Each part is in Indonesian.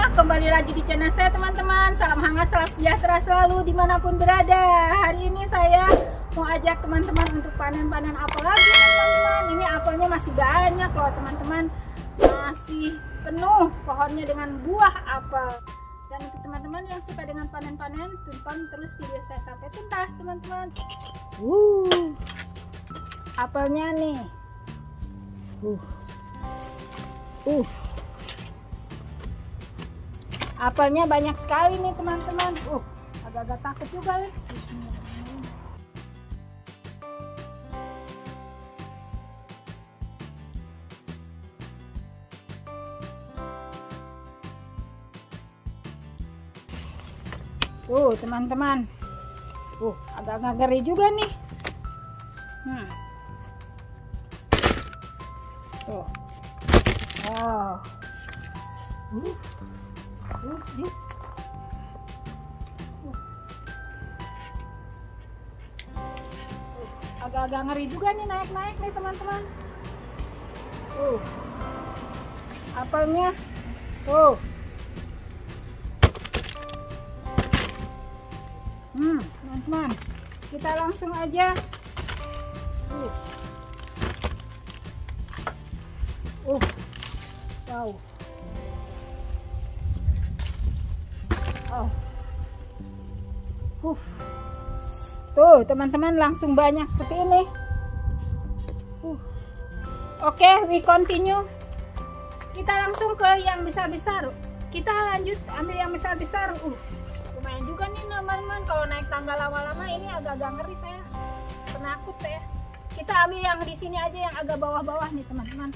kembali lagi di channel saya teman-teman. Salam hangat, salam sejahtera selalu dimanapun berada. Hari ini saya mau ajak teman-teman untuk panen-panen apel lagi teman-teman. Ini apelnya masih banyak loh teman-teman, masih penuh pohonnya dengan buah apel. Dan untuk teman-teman yang suka dengan panen-panen, tonton terus video saya sampai tuntas teman-teman. Apelnya nih. Apelnya banyak sekali nih teman-teman. Agak-agak takut juga ya. Teman-teman. Agak-agak ngeri juga nih. This. Agak-agak ngeri juga nih, naik-naik nih teman-teman. Apelnya teman-teman, kita langsung aja. Wow. Tuh teman-teman, langsung banyak seperti ini. Oke, we continue. Kita langsung ke yang besar-besar. Kita lanjut ambil yang besar-besar. Lumayan juga nih teman-teman. Kalau naik tangga lama-lama ini agak-agak ngeri, saya penakut ya. Kita ambil yang di sini aja, yang agak bawah-bawah nih teman-teman.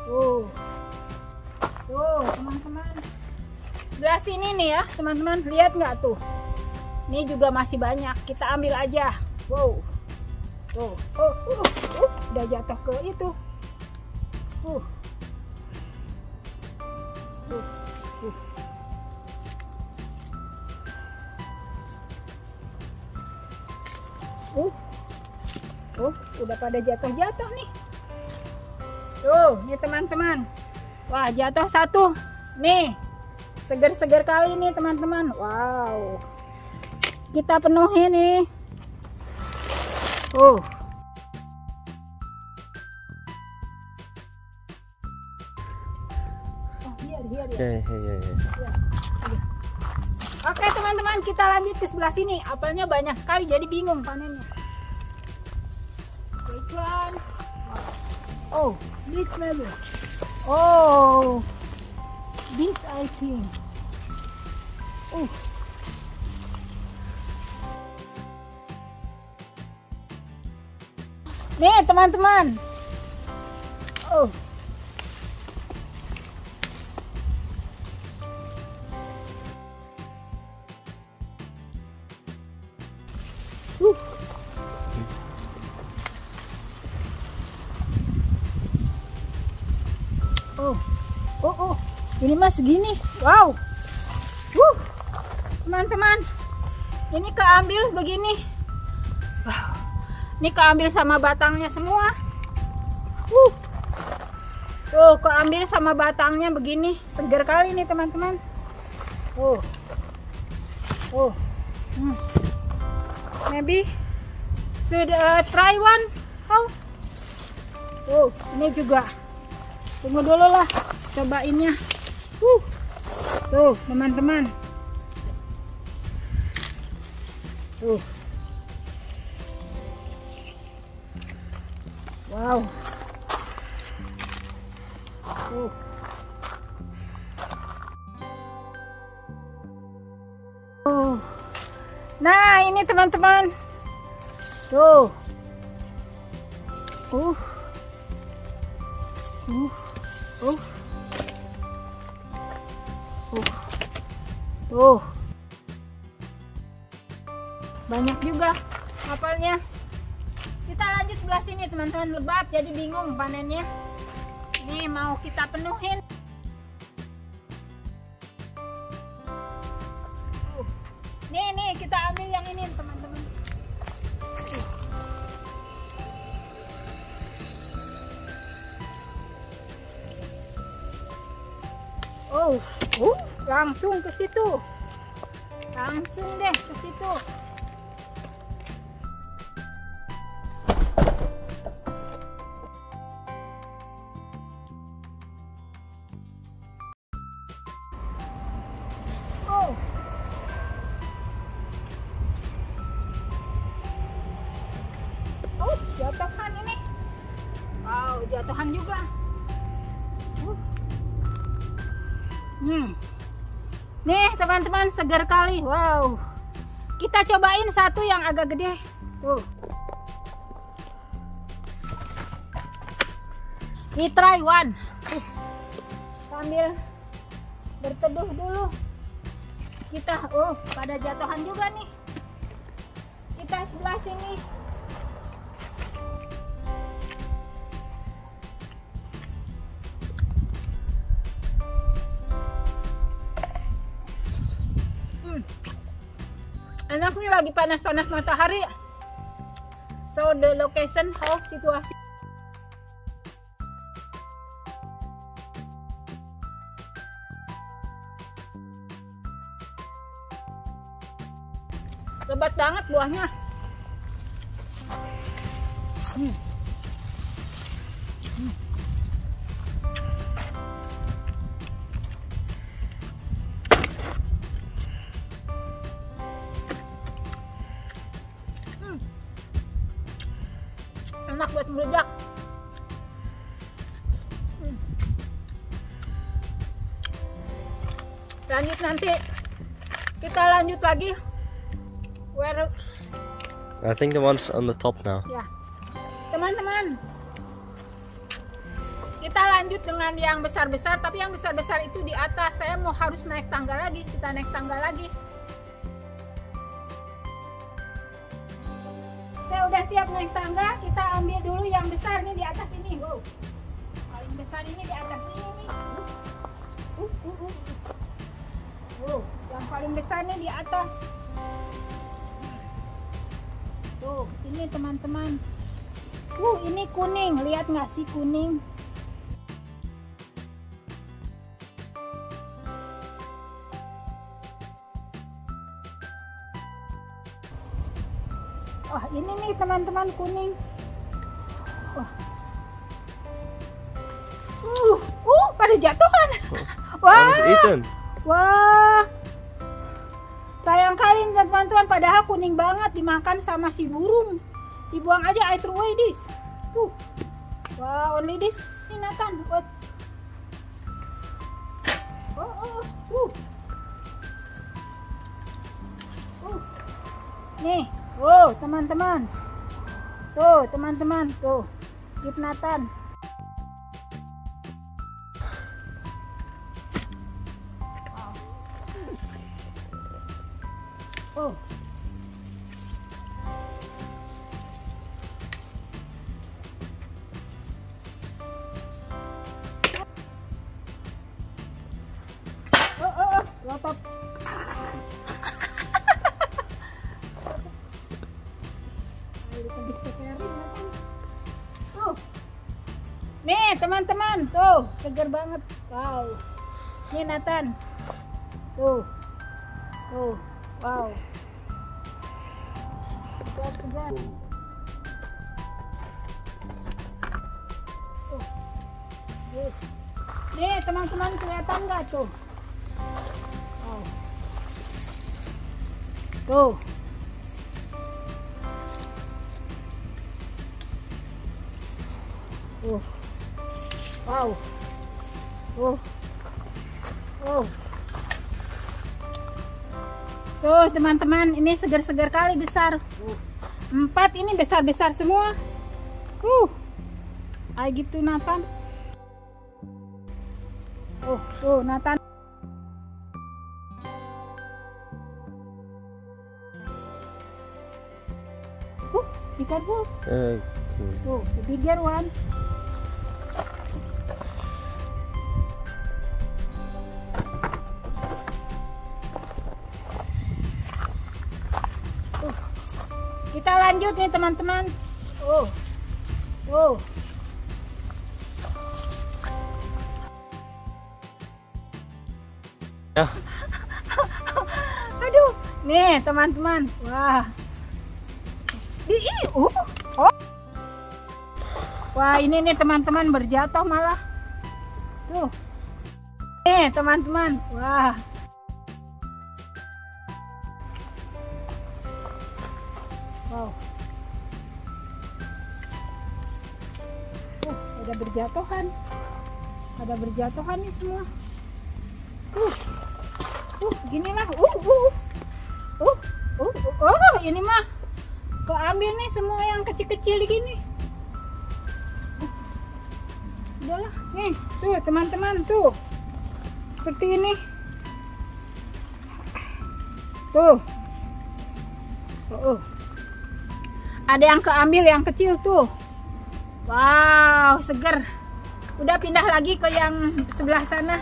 Teman-teman, sebelah sini nih ya teman-teman, lihat nggak tuh? Ini juga masih banyak, kita ambil aja. Udah jatuh ke itu. Udah pada jatuh-jatuh nih. Nih teman-teman. Wah, jatuh satu. Nih, seger-seger kali nih teman-teman. Wow. Kita penuhin nih. Here. Oke teman-teman, kita lanjut ke sebelah sini. Apelnya banyak sekali, jadi bingung panennya. Which one? This maybe. This I think. Nih teman-teman. Ini mah segini. Wow. Teman-teman, ini keambil begini. Ini keambil sama batangnya semua. Tuh, keambil sama batangnya begini. Seger kali nih teman-teman. Maybe should try one. How? Ini juga. Tunggu dulu lah, cobainnya. Tuh teman-teman. Wow. Nah, ini teman-teman. Tuh. Banyak juga apelnya. Kita lanjut sebelah sini teman-teman, lebat jadi bingung panennya. Ini mau kita penuhin. Nih kita ambil yang ini teman-teman. langsung ke situ. Langsung deh ke situ. Oh. Oh, jatuhan ini. Wow, jatuhan juga. Nih teman-teman, segar kali. Wow. Kita cobain satu yang agak gede. Tuh. We try one. Sambil berteduh dulu. Kita, pada jatuhan juga nih. Kita sebelah sini. Enaknya lagi panas-panas matahari. So the location, how situasi. Lebat banget buahnya. Enak buat melejak. Lanjut nanti. Kita lanjut lagi. Where? I think the one's on the top now. Ya, teman-teman. Kita lanjut dengan yang besar-besar, tapi yang besar-besar itu di atas. Saya mau harus naik tangga lagi. Kita naik tangga lagi. Saya udah siap naik tangga. Kita ambil dulu yang besar nih di atas ini. Wow. Paling besar ini di atas ini nih. Wow, yang paling besar nih di atas. Tuh, ini teman-teman. Ini kuning. Lihat nggak sih kuning? Oh, ini nih teman-teman kuning. Pada jatuhan. Wah. Wah. Sayang kali teman-teman, padahal kuning banget, dimakan sama si burung. Dibuang aja, I throw away this. Wah, only this. Ini Nathan. Nih. Teman-teman. Tuh, teman-teman. Tuh. Give Nathan. Lotok. Nih teman-teman, tuh segar banget. Wow. Nih Nathan. Tuh. Wow. Segar. Nih teman-teman, kelihatan nggak tuh? Tuh. Wow. Tuh teman-teman, ini segar-segar kali besar. 4 ini besar-besar semua. I give to Nathan. Tuh Nathan. Be careful. Tuh, the bigger one. Kita lanjut nih teman-teman. Yeah. Aduh, nih teman-teman, wah, wah ini nih teman-teman berjatuh malah, tuh, nih teman-teman, wah, wow, ada berjatuhan nih semua, ginilah, ini mah keambil nih semua yang kecil-kecil gini. Udahlah, nih, tuh teman-teman, tuh seperti ini, tuh, ada yang keambil yang kecil tuh, wow, seger. Udah pindah lagi ke yang sebelah sana.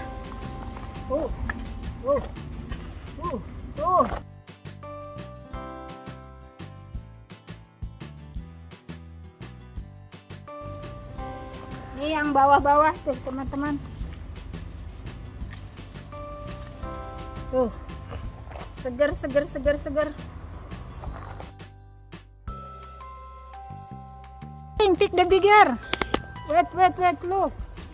Ini yang bawah-bawah tuh teman-teman. Tuh, seger. Take the bigger. Wait, look.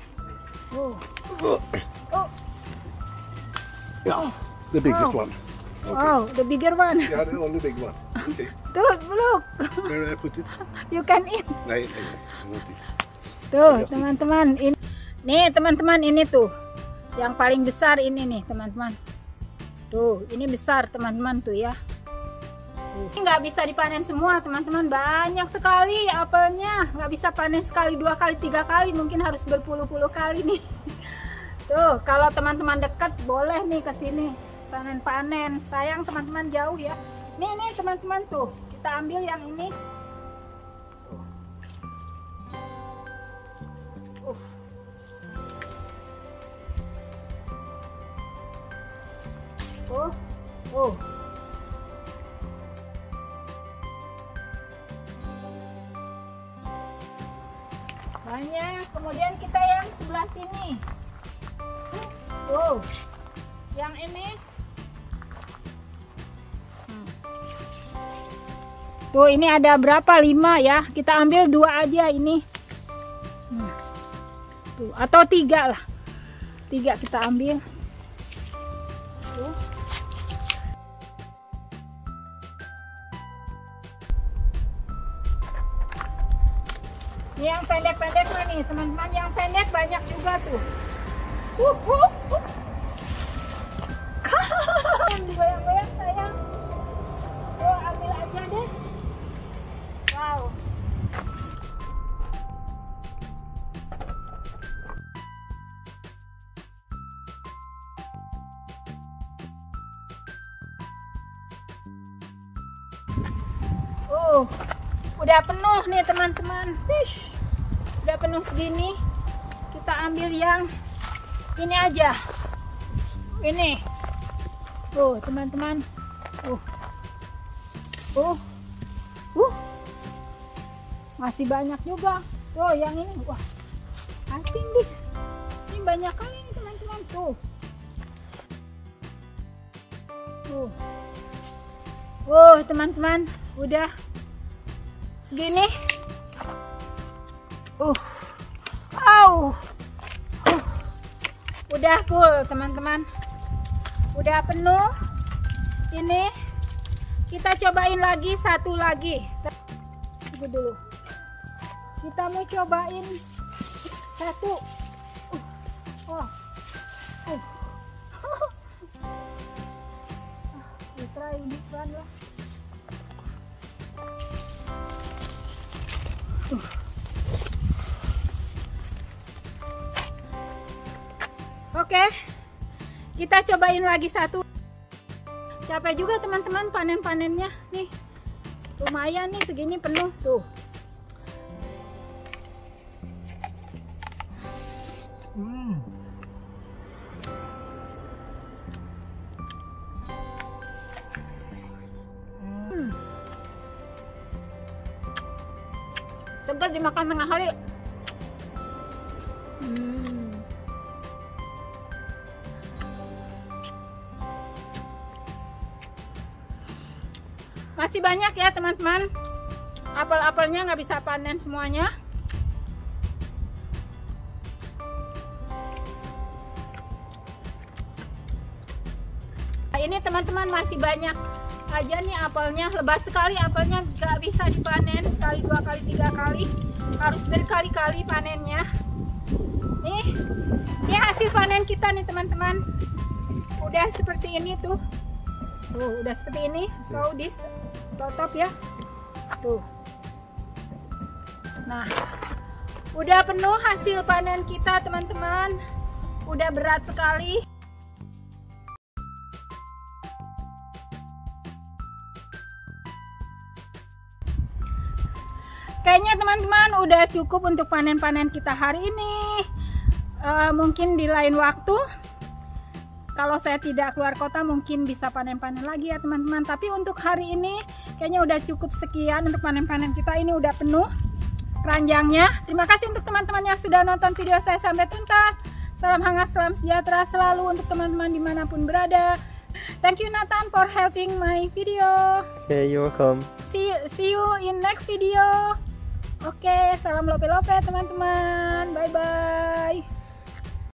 Yeah, the biggest one. Okay. Oh, the bigger one. Yeah, the only big one. Okay. Look. Where I put it? You can eat. No, I want it. Tuh, teman-teman. Nih, teman-teman, ini tuh. Yang paling besar ini nih, teman-teman. Tuh, ini besar, teman-teman, tuh ya. Ini nggak bisa dipanen semua, teman-teman. Banyak sekali apelnya. Nggak bisa panen sekali, 2 kali, 3 kali. Mungkin harus berpuluh-puluh kali nih. Tuh, kalau teman-teman dekat, boleh nih ke sini panen-panen. Sayang teman-teman jauh ya. Nih teman-teman tuh. Kita ambil yang ini. Banyak. Kemudian kita yang sebelah sini. Yang ini. Tuh, ini ada berapa? 5 ya. Kita ambil 2 aja ini. Tuh, atau 3 lah. 3 kita ambil. Tuh. Ini yang pendek-pendek nih teman-teman, yang pendek banyak juga tuh. Digoyang-goyang sayang. Tuh, ambil aja deh. Wow. Udah penuh nih teman-teman. Udah penuh segini. Kita ambil yang ini aja. Ini. Tuh teman-teman. Masih banyak juga. Tuh yang ini. Wah. I think this. Ini banyak kali nih teman-teman. Tuh. Teman-teman. Udah segini. Udah full teman-teman. Udah penuh. Ini kita cobain lagi, satu lagi. Tunggu dulu. Kita mau cobain satu. We try this one lah. Oke, kita cobain lagi satu. Capek juga teman-teman panen-panennya nih. Lumayan nih segini penuh tuh. Segar dimakan tengah hari. Masih banyak ya teman-teman. Apel-apelnya nggak bisa panen semuanya. Nah, ini teman-teman masih banyak aja nih apelnya. Lebat sekali apelnya, nggak bisa dipanen sekali, 2 kali, 3 kali. Harus berkali-kali panennya. Ini hasil panen kita nih teman-teman. Udah seperti ini tuh. Udah seperti ini. So this top ya. Tuh. Nah, udah penuh hasil panen kita teman-teman. Udah berat sekali. Kayaknya teman-teman udah cukup untuk panen-panen kita hari ini. Mungkin di lain waktu, kalau saya tidak keluar kota, mungkin bisa panen-panen lagi ya teman-teman. Tapi untuk hari ini kayaknya udah cukup sekian untuk panen-panen kita. Ini udah penuh keranjangnya. Terima kasih untuk teman-teman yang sudah nonton video saya sampai tuntas. Salam hangat, salam sejahtera selalu untuk teman-teman dimanapun berada. Thank you Nathan for helping my video. Okay, you're welcome. See you in next video. Oke, salam lope-lope teman-teman. Bye-bye.